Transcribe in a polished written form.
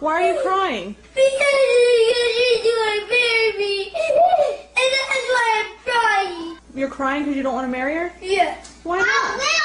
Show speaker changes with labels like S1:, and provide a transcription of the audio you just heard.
S1: Why are you crying?
S2: Because you want to marry me. And that's why I'm crying.
S1: You're crying because you don't want to marry her?
S2: Yeah.
S1: Why not?